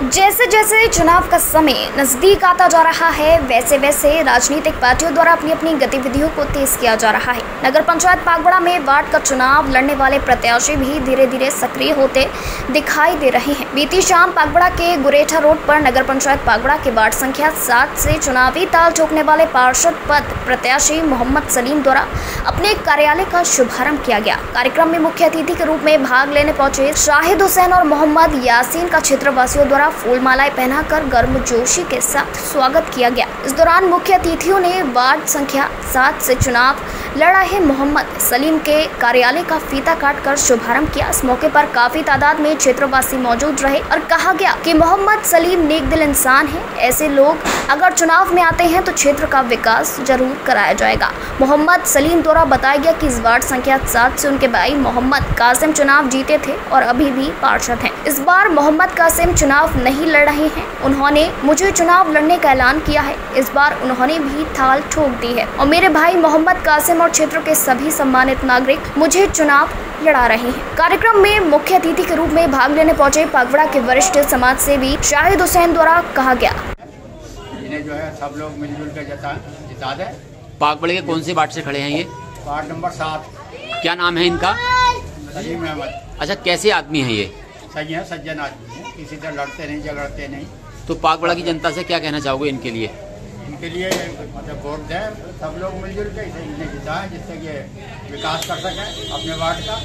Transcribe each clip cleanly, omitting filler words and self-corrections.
जैसे जैसे चुनाव का समय नजदीक आता जा रहा है, वैसे वैसे राजनीतिक पार्टियों द्वारा अपनी अपनी गतिविधियों को तेज किया जा रहा है। नगर पंचायत पागबड़ा में वार्ड का चुनाव लड़ने वाले प्रत्याशी भी धीरे धीरे सक्रिय होते दिखाई दे रहे हैं। बीती शाम पागबड़ा के गुरेठा रोड पर नगर पंचायत पागबड़ा के वार्ड संख्या 7 से चुनावी ताल ठोकने वाले पार्षद पद प्रत्याशी मोहम्मद सलीम द्वारा अपने कार्यालय का शुभारंभ किया गया। कार्यक्रम में मुख्य अतिथि के रूप में भाग लेने पहुंचे शाहिद हुसैन और मोहम्मद यासीन का क्षेत्रवासियों द्वारा फूल मालाएं पहनाकर गर्मजोशी के साथ स्वागत किया गया। इस दौरान मुख्य अतिथियों ने वार्ड संख्या 7 से चुनाव लड़ रहे मोहम्मद सलीम के कार्यालय का फीता काटकर शुभारंभ किया। इस मौके पर काफी तादाद में क्षेत्रवासी मौजूद रहे और कहा गया कि मोहम्मद सलीम नेक दिल इंसान है। ऐसे लोग अगर चुनाव में आते हैं तो क्षेत्र का विकास जरूर कराया जाएगा। मोहम्मद सलीम द्वारा बताया गया कि इस वार्ड संख्या 7 से उनके भाई मोहम्मद कासिम चुनाव जीते थे और अभी भी पार्षद हैं। इस बार मोहम्मद कासिम चुनाव नहीं लड़ रहे हैं। उन्होंने मुझे चुनाव लड़ने का ऐलान किया है। इस बार उन्होंने भी थाल ठोक दी है और मेरे भाई मोहम्मद कासिम और क्षेत्र के सभी सम्मानित नागरिक मुझे चुनाव लड़ा रहे हैं। कार्यक्रम में मुख्य अतिथि के रूप में भाग लेने पहुंचे पागबड़ा के वरिष्ठ समाज सेवी शाहिद हुसैन द्वारा कहा गया, इन्हें जो है सब लोग मिलजुल कर जिता दे। पागबड़े के कौन से वार्ड से खड़े हैं ये? Ward number 7। क्या नाम है इनका? सलीम अहमद। अच्छा, कैसे आदमी हैं ये? सही है, सज्जन आदमी है, किसी तरह लड़ते नहीं झगड़ते नहीं। तो पागबड़ा की जनता से क्या कहना चाहोगे इनके लिए? इनके लिए मतलब वोट दें, सब लोग मिलजुल के इन्हें जिताएं जिससे कि विकास कर सकें अपने वार्ड का।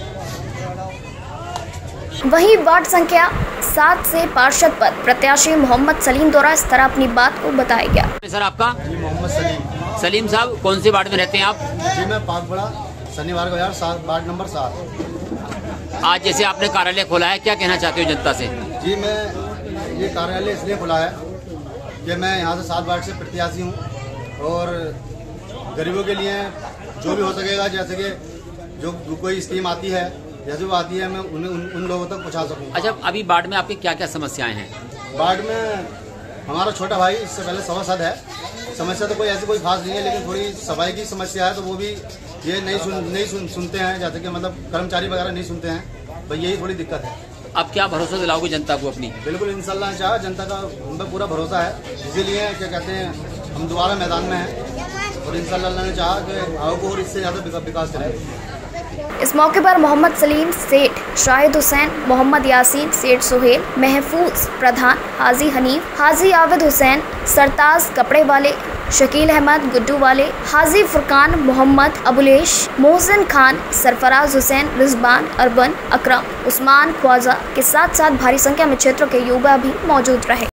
वहीं वार्ड संख्या 7 से पार्षद पद प्रत्याशी मोहम्मद सलीम द्वारा इस तरह अपनी बात को बताया गया। सर, आपका? जी, मोहम्मद सलीम। सलीम साहब, कौन से वार्ड में रहते हैं आप? जी, मैं पागबड़ा शनिवार को यार वार्ड नंबर 7। आज जैसे आपने कार्यालय खोला है, क्या कहना चाहते हो जनता से? जी, मैं ये कार्यालय इसलिए खोला है कि मैं यहाँ से 7 वार्ड से प्रत्याशी हूँ और गरीबों के लिए जो भी हो सकेगा, जैसे कि जो कोई स्कीम आती है, जैसे वो आती है, मैं उन लोगों तक पहुँचा सकूँ। अच्छा, अभी वार्ड में आपकी क्या क्या समस्याएं हैं? वार्ड में हमारा छोटा भाई इससे पहले सभासद है। समस्या तो कोई ऐसी कोई खास नहीं है, लेकिन थोड़ी सफाई की समस्या है, तो वो भी ये नहीं सुनते हैं, जैसे कि मतलब कर्मचारी वगैरह नहीं सुनते हैं, तो यही थोड़ी दिक्कत है। अब क्या भरोसा दिलाओगे जनता को अपनी? बिल्कुल, इंशाल्लाह चाह जनता का हम पे पूरा भरोसा है, इसीलिए क्या कहते हैं हम दोबारा मैदान में हैं और इंशाल्लाह ने चाहा कि आगे और इससे ज़्यादा विकास करें। इस मौके पर मोहम्मद सलीम, सेठ शाहिद हुसैन, मोहम्मद यासीन, सेठ सुहेल, महफूज प्रधान, हाजी हनीफ, हाजी आविद हुसैन, सरताज कपड़े वाले, शकील अहमद गुड्डू वाले, हाजी फुरकान, मोहम्मद अबुलेश, मोहसिन खान, सरफराज हुसैन, रिजबान, अरबन, अकरम, उस्मान ख्वाजा के साथ साथ भारी संख्या में क्षेत्र के युवा भी मौजूद रहे।